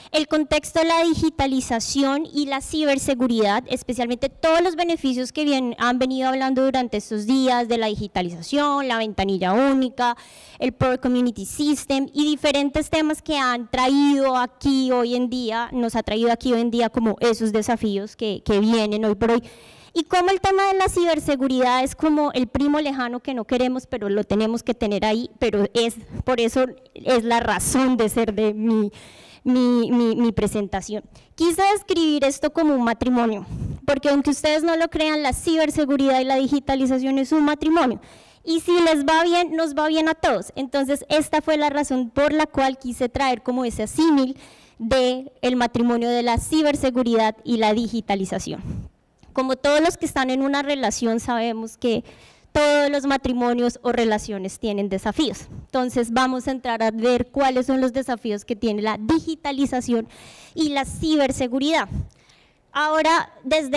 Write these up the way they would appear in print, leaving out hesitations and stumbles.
El contexto de la digitalización y la ciberseguridad, especialmente todos los beneficios que han venido hablando durante estos días de la digitalización, la ventanilla única, el Peer Community System y diferentes temas que han traído aquí hoy en día, nos ha traído aquí hoy en día como esos desafíos que vienen hoy por hoy. Y como el tema de la ciberseguridad es como el primo lejano que no queremos, pero lo tenemos que tener ahí, pero por eso es la razón de ser de mi presentación. Quise describir esto como un matrimonio, porque aunque ustedes no lo crean, la ciberseguridad y la digitalización es un matrimonio. Y si les va bien, nos va bien a todos. Entonces, esta fue la razón por la cual quise traer como ese símil del matrimonio de la ciberseguridad y la digitalización. Como todos los que están en una relación sabemos que todos los matrimonios o relaciones tienen desafíos. Entonces vamos a entrar a ver cuáles son los desafíos que tiene la digitalización y la ciberseguridad. Ahora,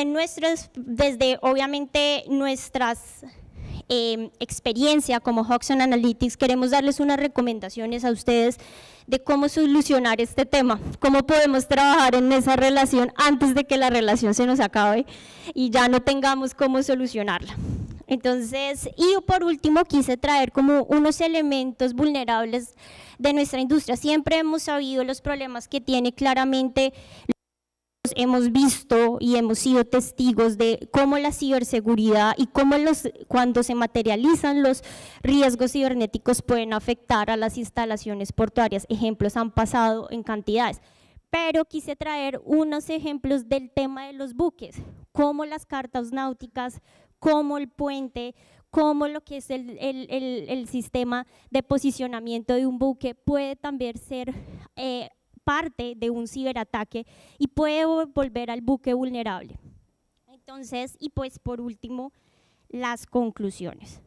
desde obviamente nuestras experiencia como Hudson Analytics, queremos darles unas recomendaciones a ustedes de cómo solucionar este tema, cómo podemos trabajar en esa relación antes de que la relación se nos acabe y ya no tengamos cómo solucionarla. Entonces, y por último quise traer como unos elementos vulnerables de nuestra industria. Siempre hemos sabido los problemas que tiene claramente. Hemos visto y hemos sido testigos de cómo la ciberseguridad y cómo cuando se materializan los riesgos cibernéticos pueden afectar a las instalaciones portuarias. Ejemplos han pasado en cantidades, pero quise traer unos ejemplos del tema de los buques, como las cartas náuticas, como el puente, como lo que es el sistema de posicionamiento de un buque puede también ser parte de un ciberataque y puede volver al buque vulnerable. Entonces, y pues por último, las conclusiones.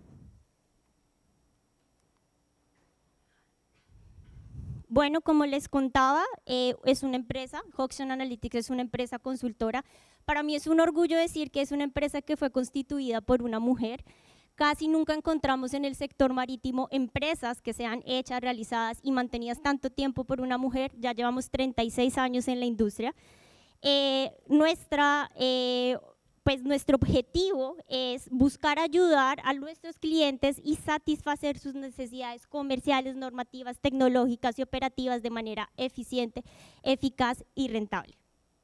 Bueno, como les contaba, es una empresa, Hudson Analytics es una empresa consultora. Para mí es un orgullo decir que es una empresa que fue constituida por una mujer. Casi nunca encontramos en el sector marítimo empresas que sean hechas, realizadas y mantenidas tanto tiempo por una mujer. Ya llevamos 36 años en la industria. Nuestro objetivo es buscar ayudar a nuestros clientes y satisfacer sus necesidades comerciales, normativas, tecnológicas y operativas de manera eficiente, eficaz y rentable.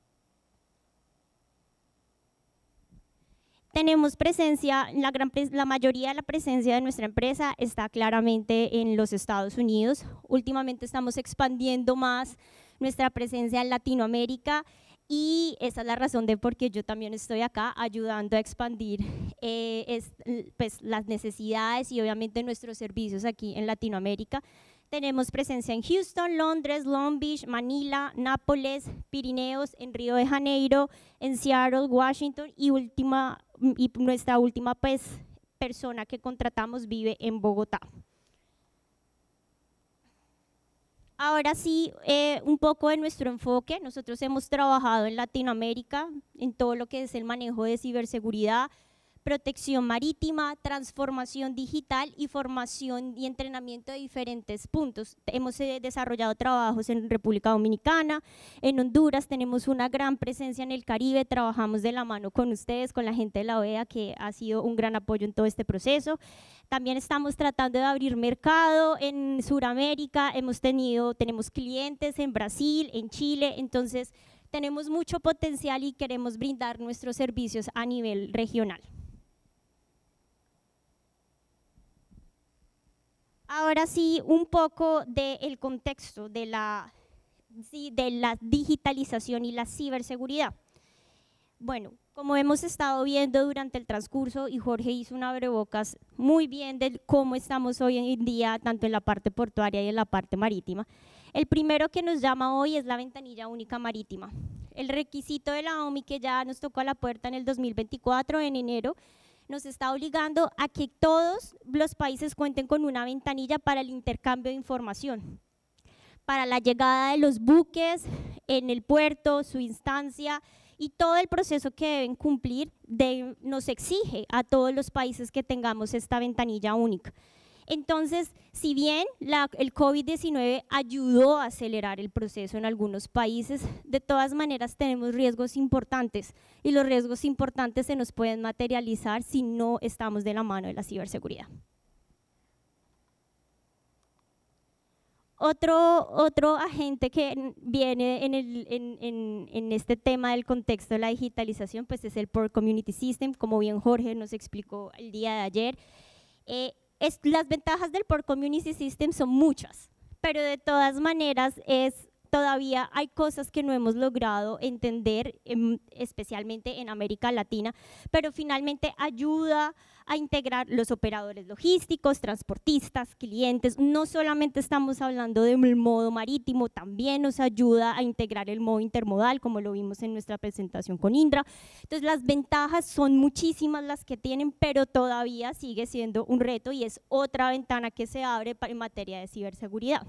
Tenemos presencia, la mayoría de la presencia de nuestra empresa está claramente en los Estados Unidos. Últimamente estamos expandiendo más nuestra presencia en Latinoamérica y esa es la razón de por qué yo también estoy acá ayudando a expandir pues, las necesidades y obviamente nuestros servicios aquí en Latinoamérica. Tenemos presencia en Houston, Londres, Long Beach, Manila, Nápoles, Pirineos, en Río de Janeiro, en Seattle, Washington y nuestra última pues, persona que contratamos vive en Bogotá. Ahora sí, un poco de nuestro enfoque. Nosotros hemos trabajado en Latinoamérica en todo lo que es el manejo de ciberseguridad, protección marítima, transformación digital y formación y entrenamiento de diferentes puntos. Hemos desarrollado trabajos en República Dominicana, en Honduras, tenemos una gran presencia en el Caribe, trabajamos de la mano con ustedes, con la gente de la OEA, que ha sido un gran apoyo en todo este proceso. También estamos tratando de abrir mercado en Sudamérica, tenemos clientes en Brasil, en Chile, entonces tenemos mucho potencial y queremos brindar nuestros servicios a nivel regional. Ahora sí, un poco del contexto de la digitalización y la ciberseguridad. Bueno, como hemos estado viendo durante el transcurso, y Jorge hizo un abrebocas muy bien de cómo estamos hoy en día, tanto en la parte portuaria y en la parte marítima. El primero que nos llama hoy es la ventanilla única marítima. El requisito de la OMI que ya nos tocó a la puerta en el 2024, en enero, nos está obligando a que todos los países cuenten con una ventanilla para el intercambio de información, para la llegada de los buques en el puerto, su instancia y todo el proceso que deben cumplir nos exige a todos los países que tengamos esta ventanilla única. Entonces, si bien el COVID-19 ayudó a acelerar el proceso en algunos países, de todas maneras tenemos riesgos importantes y los riesgos importantes se nos pueden materializar si no estamos de la mano de la ciberseguridad. Otro agente que viene en este tema del contexto de la digitalización, pues es el Port Community System, como bien Jorge nos explicó el día de ayer. Las ventajas del Port Community System son muchas, pero de todas maneras todavía hay cosas que no hemos logrado entender, especialmente en América Latina, pero finalmente ayuda a integrar los operadores logísticos, transportistas, clientes. No solamente estamos hablando del modo marítimo, también nos ayuda a integrar el modo intermodal, como lo vimos en nuestra presentación con Indra. Entonces las ventajas son muchísimas las que tienen, pero todavía sigue siendo un reto y es otra ventana que se abre en materia de ciberseguridad.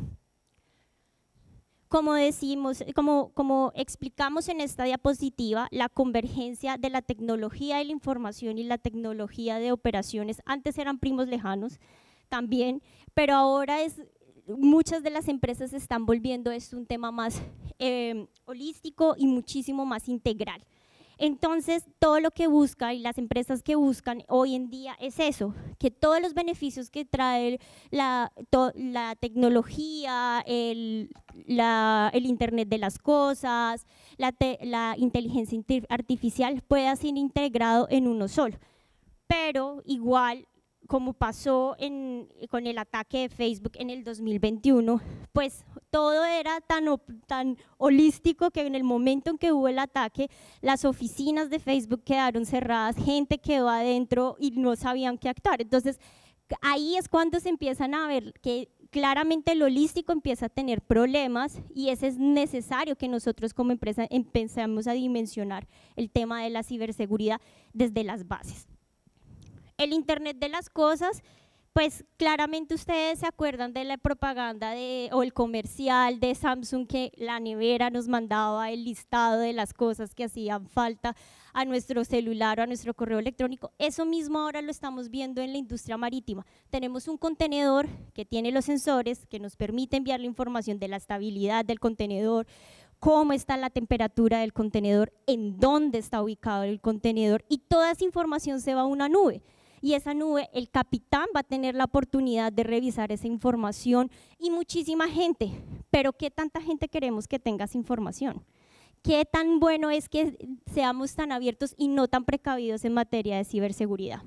Como decimos, como explicamos en esta diapositiva, la convergencia de la tecnología de la información y la tecnología de operaciones, antes eran primos lejanos también, pero ahora muchas de las empresas están volviendo esto un tema más holístico y muchísimo más integral. Entonces, todo lo que buscan y las empresas que buscan hoy en día es eso, que todos los beneficios que trae la tecnología, el Internet de las cosas, la inteligencia artificial pueda ser integrado en uno solo. Pero igual, como pasó con el ataque de Facebook en el 2021, pues todo era tan holístico que en el momento en que hubo el ataque, las oficinas de Facebook quedaron cerradas, gente quedó adentro y no sabían qué actuar. Entonces, ahí es cuando se empiezan a ver que claramente lo holístico empieza a tener problemas y es necesario que nosotros como empresa empecemos a dimensionar el tema de la ciberseguridad desde las bases. El Internet de las cosas, pues claramente ustedes se acuerdan de la propaganda o el comercial de Samsung que la nevera nos mandaba el listado de las cosas que hacían falta a nuestro celular o a nuestro correo electrónico. Eso mismo ahora lo estamos viendo en la industria marítima. Tenemos un contenedor que tiene los sensores que nos permite enviar la información de la estabilidad del contenedor, cómo está la temperatura del contenedor, en dónde está ubicado el contenedor y toda esa información se va a una nube. Y esa nube, el capitán va a tener la oportunidad de revisar esa información y muchísima gente, pero ¿qué tanta gente queremos que tenga esa información? ¿Qué tan bueno es que seamos tan abiertos y no tan precavidos en materia de ciberseguridad?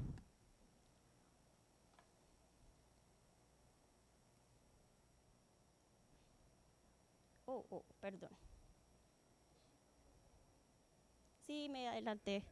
Perdón. Sí, me adelanté.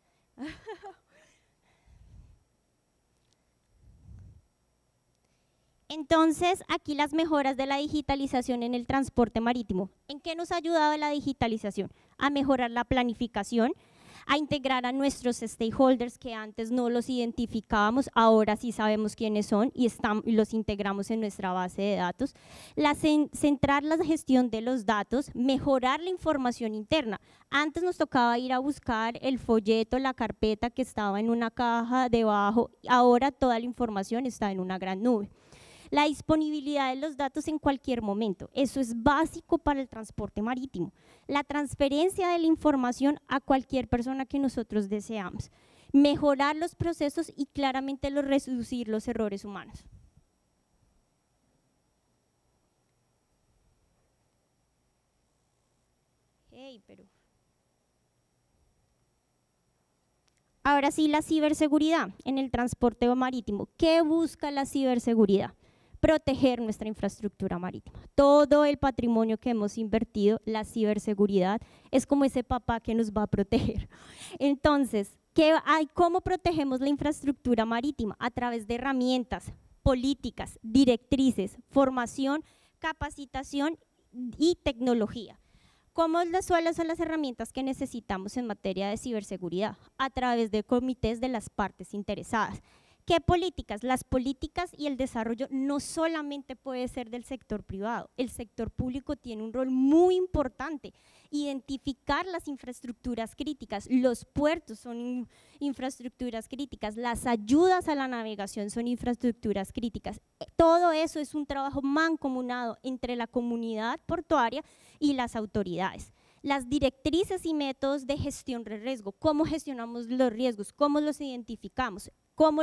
Entonces, aquí las mejoras de la digitalización en el transporte marítimo. ¿En qué nos ha ayudado la digitalización? A mejorar la planificación, a integrar a nuestros stakeholders que antes no los identificábamos, ahora sí sabemos quiénes son y los integramos en nuestra base de datos. Centrar la gestión de los datos, mejorar la información interna. Antes nos tocaba ir a buscar el folleto, la carpeta que estaba en una caja debajo, ahora toda la información está en una gran nube. La disponibilidad de los datos en cualquier momento, eso es básico para el transporte marítimo. La transferencia de la información a cualquier persona que nosotros deseamos. Mejorar los procesos y claramente reducir los errores humanos. Ahora sí, la ciberseguridad en el transporte marítimo. ¿Qué busca la ciberseguridad? Proteger nuestra infraestructura marítima. Todo el patrimonio que hemos invertido, la ciberseguridad, es como ese papá que nos va a proteger. Entonces, ¿cómo protegemos la infraestructura marítima? A través de herramientas, políticas, directrices, formación, capacitación y tecnología. ¿Cuáles son las herramientas que necesitamos en materia de ciberseguridad? A través de comités de las partes interesadas. ¿Qué políticas? Las políticas y el desarrollo no solamente puede ser del sector privado, el sector público tiene un rol muy importante. Identificar las infraestructuras críticas, los puertos son infraestructuras críticas, las ayudas a la navegación son infraestructuras críticas. Todo eso es un trabajo mancomunado entre la comunidad portuaria y las autoridades. Las directrices y métodos de gestión de riesgo, cómo gestionamos los riesgos, cómo los identificamos, cómo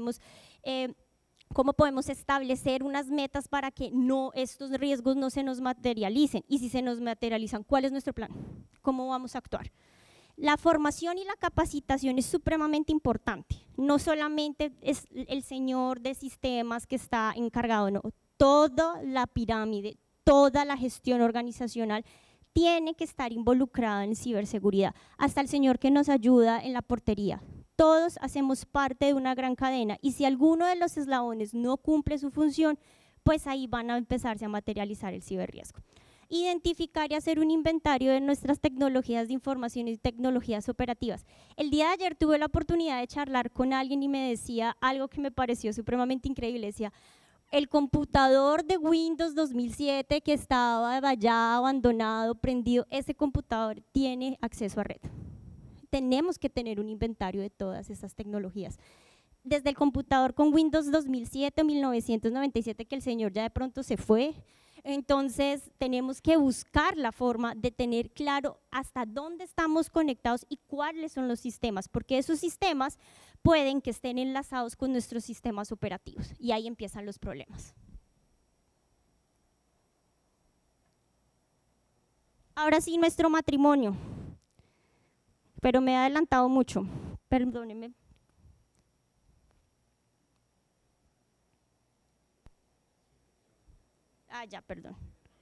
podemos establecer unas metas para que estos riesgos no se nos materialicen, y si se nos materializan, ¿cuál es nuestro plan? ¿Cómo vamos a actuar? La formación y la capacitación es supremamente importante, no solamente es el señor de sistemas que está encargado, no, toda la pirámide, toda la gestión organizacional tiene que estar involucrada en ciberseguridad, hasta el señor que nos ayuda en la portería. Todos hacemos parte de una gran cadena y si alguno de los eslabones no cumple su función, pues ahí van a empezarse a materializar el ciberriesgo. Identificar y hacer un inventario de nuestras tecnologías de información y tecnologías operativas. El día de ayer tuve la oportunidad de charlar con alguien y me decía algo que me pareció supremamente increíble, decía, el computador de Windows 2007 que estaba allá abandonado, prendido, ese computador tiene acceso a red. Tenemos que tener un inventario de todas esas tecnologías. Desde el computador con Windows 2007 o 1997 que el señor ya de pronto se fue, entonces tenemos que buscar la forma de tener claro hasta dónde estamos conectados y cuáles son los sistemas, porque esos sistemas pueden que estén enlazados con nuestros sistemas operativos y ahí empiezan los problemas. Ahora sí, nuestro matrimonio. Pero me he adelantado mucho, perdónenme. Ya, perdón.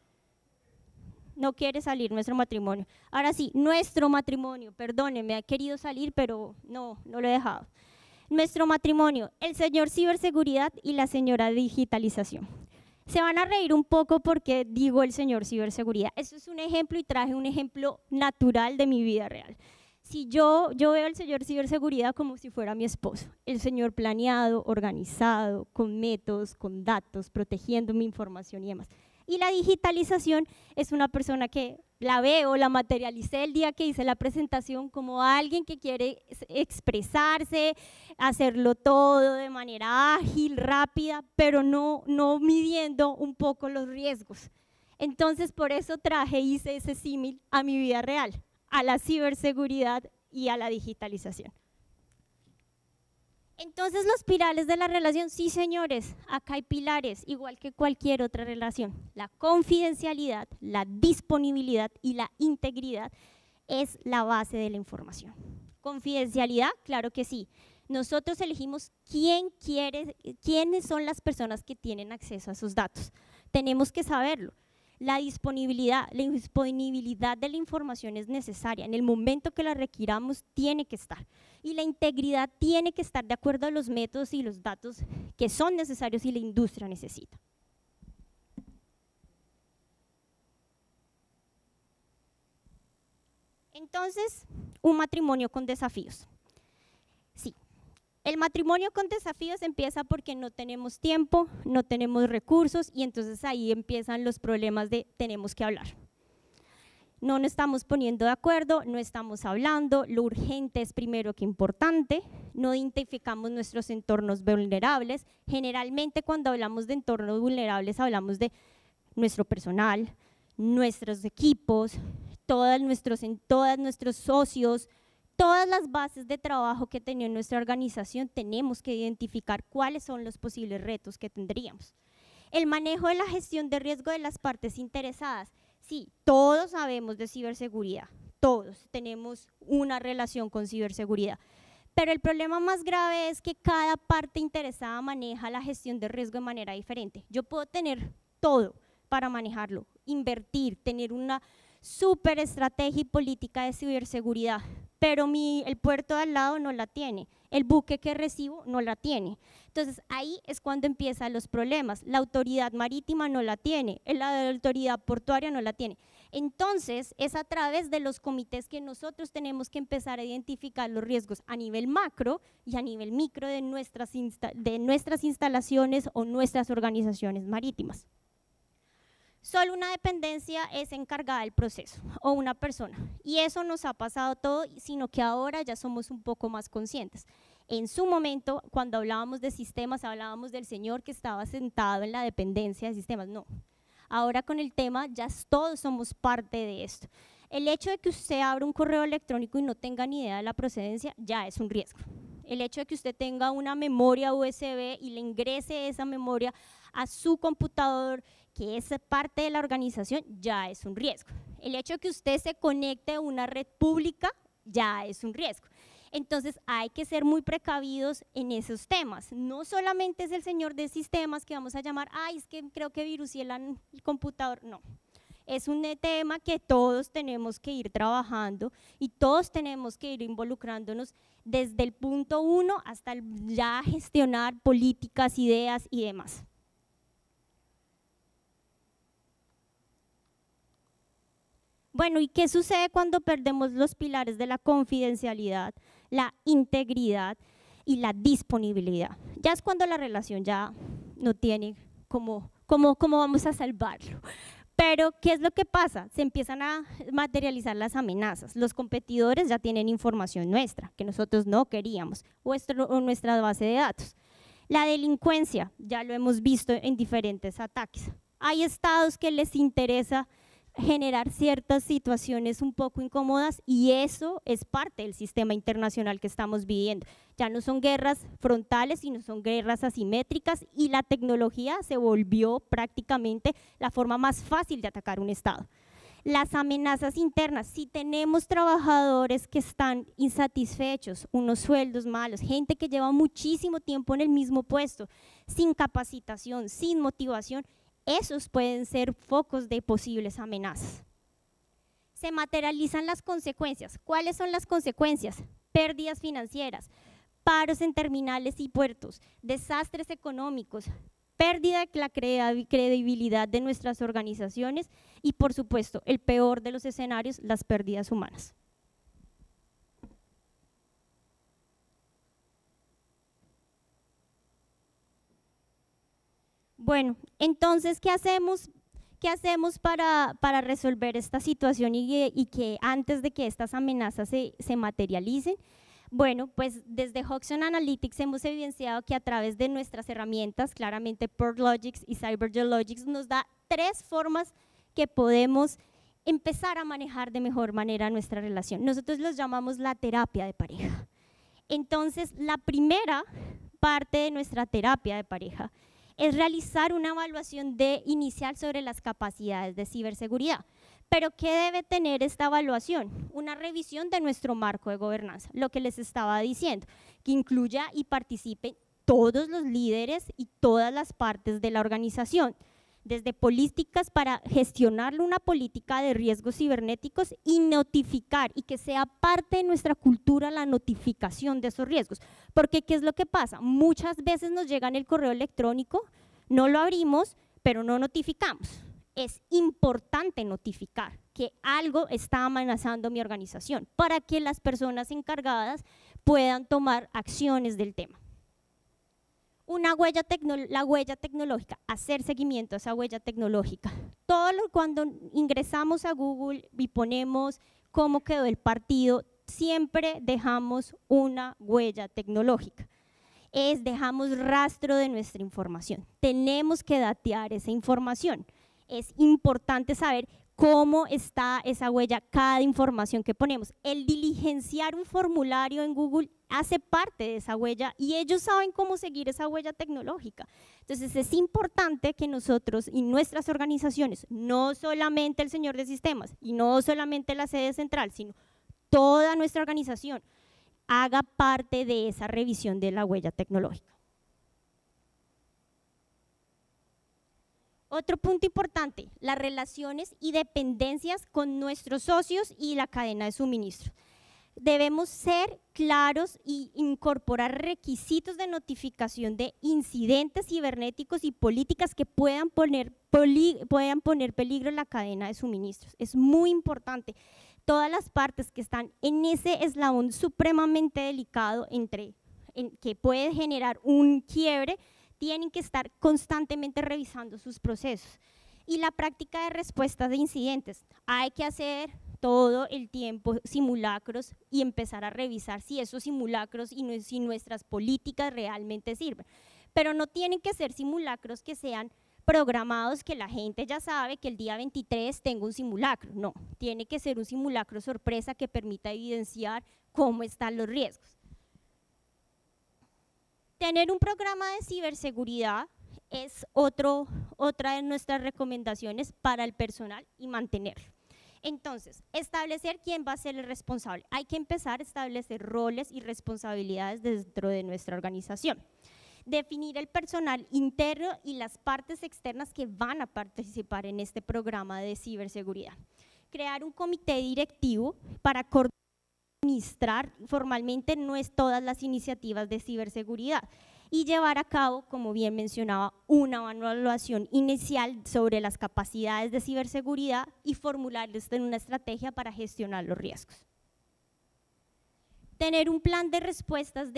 No quiere salir nuestro matrimonio. Ahora sí, nuestro matrimonio, perdónenme, ha querido salir, pero no lo he dejado. Nuestro matrimonio, el señor ciberseguridad y la señora digitalización. Se van a reír un poco porque digo el señor ciberseguridad. Eso es un ejemplo y traje un ejemplo natural de mi vida real. Si yo veo al señor ciberseguridad como si fuera mi esposo, el señor planeado, organizado, con métodos, con datos, protegiendo mi información y demás. Y la digitalización es una persona que la veo, la materialicé el día que hice la presentación como alguien que quiere expresarse, hacerlo todo de manera ágil, rápida, pero no midiendo un poco los riesgos. Entonces por eso hice ese símil a mi vida real, a la ciberseguridad y a la digitalización. Entonces los pilares de la relación, sí señores, acá hay pilares, igual que cualquier otra relación. La confidencialidad, la disponibilidad y la integridad es la base de la información. Confidencialidad, claro que sí. Nosotros elegimos quiénes son las personas que tienen acceso a esos datos. Tenemos que saberlo. La disponibilidad de la información es necesaria. En el momento que la requiramos, tiene que estar. Y la integridad tiene que estar de acuerdo a los métodos y los datos que son necesarios y la industria necesita. Entonces, un matrimonio con desafíos. Sí. El matrimonio con desafíos empieza porque no tenemos tiempo, no tenemos recursos y entonces ahí empiezan los problemas de tenemos que hablar. No nos estamos poniendo de acuerdo, no estamos hablando, lo urgente es primero que importante, no identificamos nuestros entornos vulnerables. Generalmente cuando hablamos de entornos vulnerables hablamos de nuestro personal, nuestros equipos, todos nuestros socios, todas las bases de trabajo que tenía nuestra organización. Tenemos que identificar cuáles son los posibles retos que tendríamos. El manejo de la gestión de riesgo de las partes interesadas. Sí, todos sabemos de ciberseguridad, todos tenemos una relación con ciberseguridad, pero el problema más grave es que cada parte interesada maneja la gestión de riesgo de manera diferente. Yo puedo tener todo para manejarlo, invertir, tener una súper estrategia y política de ciberseguridad, pero el puerto de al lado no la tiene, el buque que recibo no la tiene. Entonces ahí es cuando empiezan los problemas. La autoridad marítima no la tiene, la autoridad portuaria no la tiene. Entonces, es a través de los comités que nosotros tenemos que empezar a identificar los riesgos a nivel macro y a nivel micro de nuestras instalaciones o nuestras organizaciones marítimas. Solo una dependencia es encargada del proceso o una persona, y eso nos ha pasado todo, sino que ahora ya somos un poco más conscientes. En su momento, cuando hablábamos de sistemas, hablábamos del señor que estaba sentado en la dependencia de sistemas. No, ahora con el tema ya todos somos parte de esto. El hecho de que usted abra un correo electrónico y no tenga ni idea de la procedencia ya es un riesgo. El hecho de que usted tenga una memoria USB y le ingrese esa memoria a su computador, que es parte de la organización, ya es un riesgo. El hecho de que usted se conecte a una red pública ya es un riesgo. Entonces hay que ser muy precavidos en esos temas. No solamente es el señor de sistemas que vamos a llamar, ay, es que creo que viruselan el computador, no. Es un tema que todos tenemos que ir trabajando y todos tenemos que ir involucrándonos desde el punto 1 hasta ya gestionar políticas, ideas y demás. Bueno, ¿y qué sucede cuando perdemos los pilares de la confidencialidad, la integridad y la disponibilidad? Ya es cuando la relación ya no tiene cómo vamos a salvarlo. Pero, ¿qué es lo que pasa? Se empiezan a materializar las amenazas. Los competidores ya tienen información nuestra, que nosotros no queríamos, o nuestra base de datos. La delincuencia, ya lo hemos visto en diferentes ataques. Hay estados que les interesa generar ciertas situaciones un poco incómodas y eso es parte del sistema internacional que estamos viviendo. Ya no son guerras frontales, sino son guerras asimétricas y la tecnología se volvió prácticamente la forma más fácil de atacar un estado. Las amenazas internas, si tenemos trabajadores que están insatisfechos, unos sueldos malos, gente que lleva muchísimo tiempo en el mismo puesto, sin capacitación, sin motivación, esos pueden ser focos de posibles amenazas. Se materializan las consecuencias. ¿Cuáles son las consecuencias? Pérdidas financieras, paros en terminales y puertos, desastres económicos, pérdida de la credibilidad de nuestras organizaciones y, por supuesto, el peor de los escenarios, las pérdidas humanas. Bueno, entonces, ¿qué hacemos? ¿Qué hacemos para resolver esta situación y que antes de que estas amenazas se materialicen? Bueno, pues desde Hodgson Analytics hemos evidenciado que a través de nuestras herramientas, claramente PortLogix y CyberGeologics, nos da 3 formas que podemos empezar a manejar de mejor manera nuestra relación. Nosotros los llamamos la terapia de pareja. Entonces, la primera parte de nuestra terapia de pareja es realizar una evaluación inicial sobre las capacidades de ciberseguridad. ¿Pero qué debe tener esta evaluación? Una revisión de nuestro marco de gobernanza, lo que les estaba diciendo, que incluya y participen todos los líderes y todas las partes de la organización, desde políticas para gestionar una política de riesgos cibernéticos y notificar, y que sea parte de nuestra cultura la notificación de esos riesgos. Porque ¿qué es lo que pasa? Muchas veces nos llega en el correo electrónico, no lo abrimos, pero no notificamos. Es importante notificar que algo está amenazando mi organización para que las personas encargadas puedan tomar acciones del tema. La huella tecnológica, hacer seguimiento a esa huella tecnológica. Cuando ingresamos a Google y ponemos cómo quedó el partido, siempre dejamos una huella tecnológica. Dejamos rastro de nuestra información. Tenemos que datear esa información. Es importante saber cómo está esa huella, cada información que ponemos. El diligenciar un formulario en Google hace parte de esa huella y ellos saben cómo seguir esa huella tecnológica. Entonces es importante que nosotros y nuestras organizaciones, no solamente el señor de sistemas y no solamente la sede central, sino toda nuestra organización, haga parte de esa revisión de la huella tecnológica. Otro punto importante, las relaciones y dependencias con nuestros socios y la cadena de suministro. Debemos ser claros y incorporar requisitos de notificación de incidentes cibernéticos y políticas que puedan poner peligro la cadena de suministros. Es muy importante. Todas las partes que están en ese eslabón supremamente delicado que puede generar un quiebre, tienen que estar constantemente revisando sus procesos. Y la práctica de respuestas de incidentes. Hay que hacer todo el tiempo simulacros y empezar a revisar si esos simulacros y si nuestras políticas realmente sirven. Pero no tienen que ser simulacros que sean programados, que la gente ya sabe que el día 23 tengo un simulacro. No, tiene que ser un simulacro sorpresa que permita evidenciar cómo están los riesgos. Tener un programa de ciberseguridad es otra de nuestras recomendaciones para el personal y mantenerlo. Entonces, establecer quién va a ser el responsable. Hay que empezar a establecer roles y responsabilidades dentro de nuestra organización. Definir el personal interno y las partes externas que van a participar en este programa de ciberseguridad. Crear un comité directivo para administrar formalmente todas las iniciativas de ciberseguridad y llevar a cabo, como bien mencionaba, una evaluación inicial sobre las capacidades de ciberseguridad y formularles una estrategia para gestionar los riesgos. Tener un plan de respuesta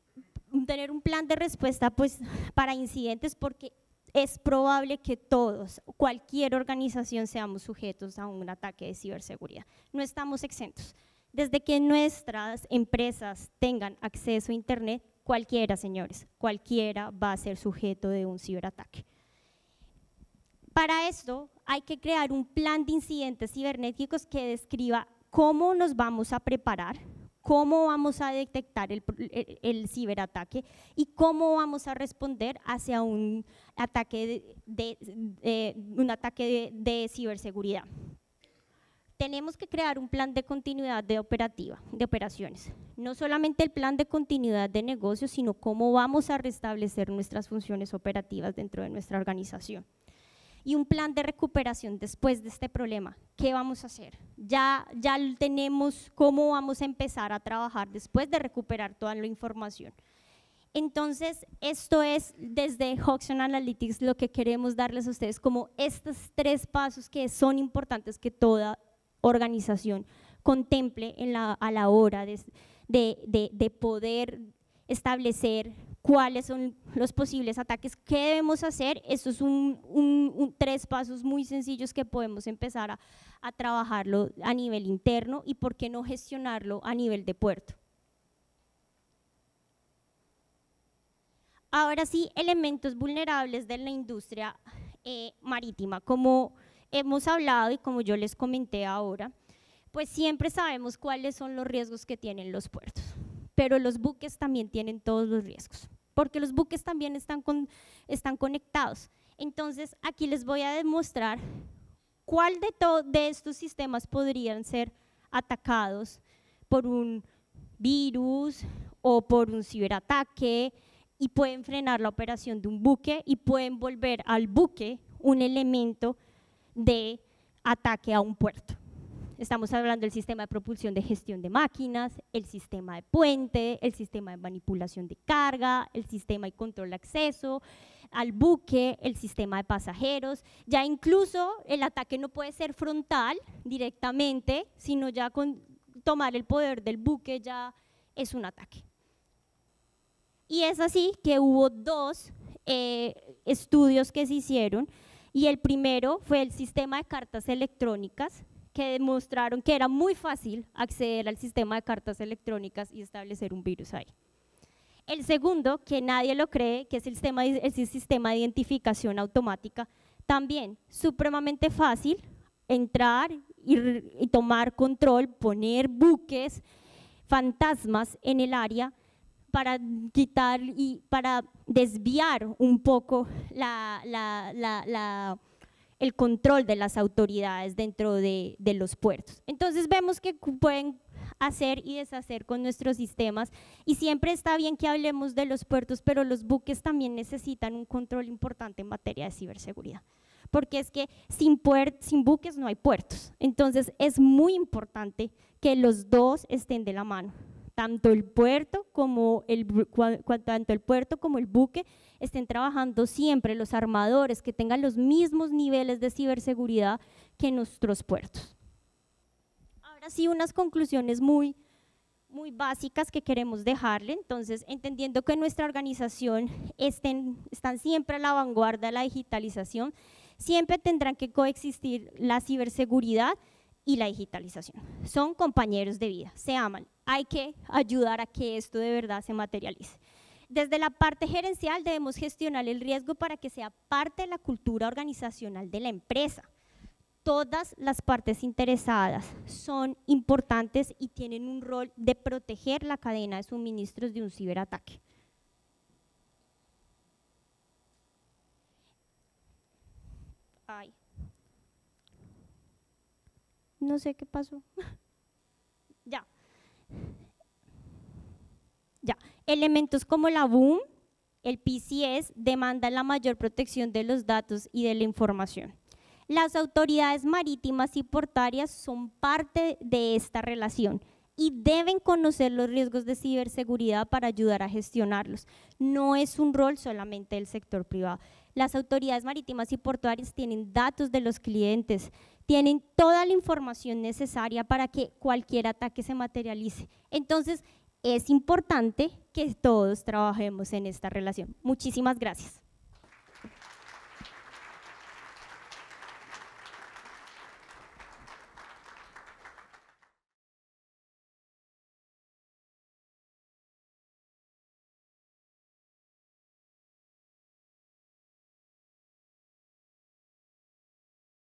pues, para incidentes, porque es probable que cualquier organización seamos sujetos a un ataque de ciberseguridad. No estamos exentos. Desde que nuestras empresas tengan acceso a Internet, cualquiera, señores, cualquiera va a ser sujeto de un ciberataque. Para esto hay que crear un plan de incidentes cibernéticos que describa cómo nos vamos a preparar, cómo vamos a detectar el ciberataque y cómo vamos a responder hacia un ataque de ciberseguridad. Tenemos que crear un plan de continuidad de operaciones. No solamente el plan de continuidad de negocios, sino cómo vamos a restablecer nuestras funciones operativas dentro de nuestra organización. Y un plan de recuperación después de este problema. ¿Qué vamos a hacer? Ya tenemos cómo vamos a empezar a trabajar después de recuperar toda la información. Entonces, esto es desde Hudson Analytics lo que queremos darles a ustedes, como estos 3 pasos que son importantes que toda organización contemple a la hora de poder establecer cuáles son los posibles ataques, qué debemos hacer. Estos son 3 pasos muy sencillos que podemos empezar a trabajarlo a nivel interno y por qué no gestionarlo a nivel de puerto. Ahora sí, elementos vulnerables de la industria marítima. Como hemos hablado y como yo les comenté ahora, pues siempre sabemos cuáles son los riesgos que tienen los puertos, pero los buques también tienen todos los riesgos, porque los buques también están conectados. Entonces, aquí les voy a demostrar cuál de estos sistemas podrían ser atacados por un virus o por un ciberataque y pueden frenar la operación de un buque y pueden volver al buque un elemento de ataque a un puerto. Estamos hablando del sistema de propulsión de gestión de máquinas, el sistema de puente, el sistema de manipulación de carga, el sistema de control de acceso al buque, el sistema de pasajeros. Ya incluso el ataque no puede ser frontal directamente, sino ya con tomar el poder del buque ya es un ataque. Y es así que hubo 2 estudios que se hicieron, y el primero fue el sistema de cartas electrónicas, que demostraron que era muy fácil acceder al sistema de cartas electrónicas y establecer un virus ahí. El segundo, que nadie lo cree, que es el sistema de identificación automática, también supremamente fácil, entrar y tomar control, poner buques, fantasmas en el área para quitar y para desviar un poco el control de las autoridades dentro de los puertos. Entonces vemos que pueden hacer y deshacer con nuestros sistemas, y siempre está bien que hablemos de los puertos, pero los buques también necesitan un control importante en materia de ciberseguridad, porque es que sin buques no hay puertos. Entonces es muy importante que los dos estén de la mano. Tanto el puerto como el buque estén trabajando siempre, los armadores, que tengan los mismos niveles de ciberseguridad que nuestros puertos. Ahora sí, unas conclusiones muy básicas que queremos dejarle. Entonces, entendiendo que nuestra organización están siempre a la vanguardia de la digitalización, siempre tendrán que coexistir la ciberseguridad y la digitalización. Son compañeros de vida, se aman. Hay que ayudar a que esto de verdad se materialice. Desde la parte gerencial debemos gestionar el riesgo para que sea parte de la cultura organizacional de la empresa. Todas las partes interesadas son importantes y tienen un rol de proteger la cadena de suministros de un ciberataque. Ay. No sé qué pasó. Ya. Elementos como la BOOM, el PCS, demandan la mayor protección de los datos y de la información. Las autoridades marítimas y portuarias son parte de esta relación y deben conocer los riesgos de ciberseguridad para ayudar a gestionarlos. No es un rol solamente del sector privado. Las autoridades marítimas y portuarias tienen datos de los clientes, tienen toda la información necesaria para que cualquier ataque se materialice. Entonces, es importante que todos trabajemos en esta relación. Muchísimas gracias.